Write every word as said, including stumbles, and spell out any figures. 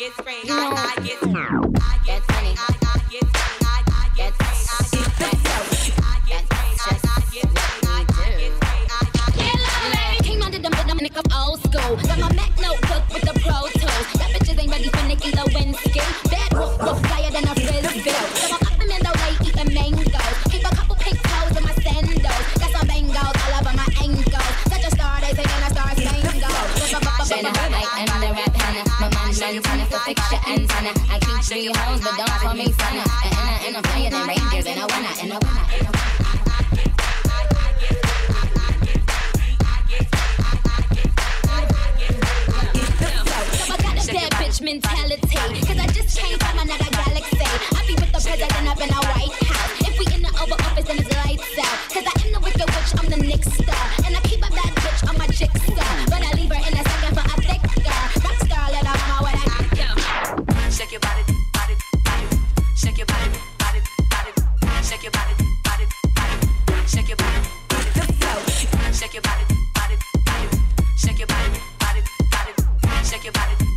get sprayed. I, I get sprayed. I get funny. I, I get sprayed. I, I get sprayed. I get sprayed. I get sprayed. I get sprayed. I get sprayed. ELLE, baby. Came out of them, but I'm Nick of old school. Got my Mac notebook with the Pro Tools. That bitches ain't ready for Nicky Lewinsky. Bad wolf, wolf, flyer than a frisbee. So I'm up in the way eating mangoes. Keep a couple pink toes in my sandals. Got some bangles all over my ankles. Such a star, they say, and I star spangled. Shayna, I am the rap Hannah. My man Montana, so fix your antenna. I keep three hoes, but don't call me Santa. And I, and I'm flyer than reindeers, and I wanna, and I wanna, and I wanna. Bad bitch mentality, cause I just came from another galaxy. I be with the president up in a White House. If we in the Oval Office, then it's lights out. Cause I am the wicked witch, I'm the Nick star. And I keep a bad bitch on my chick star. But I leave her in a second for a thick girl. Rock star, let her mama what I go. Shake your body, body, body. Shake your body, body, body. Shake your body, body, body. Shake your body, body, body. Shake your body, body, body. Shake your body, body, body. Shake your body.